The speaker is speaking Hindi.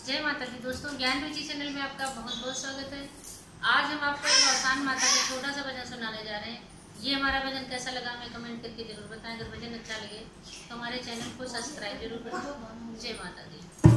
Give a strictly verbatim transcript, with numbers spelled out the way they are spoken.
जय माता दी दोस्तों, ज्ञान रुचि चैनल में आपका बहुत बहुत स्वागत है। आज हम आपको एक आसान माता का छोटा सा भजन सुनाने जा रहे हैं। ये हमारा भजन कैसा लगा हमें कमेंट करके जरूर बताएं। अगर भजन अच्छा लगे तो हमारे चैनल को सब्सक्राइब जरूर करें। जय माता दी।